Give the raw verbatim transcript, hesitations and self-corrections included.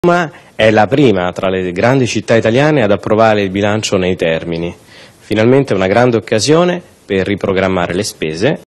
Roma è la prima tra le grandi città italiane ad approvare il bilancio nei termini. Finalmente una grande occasione per riprogrammare le spese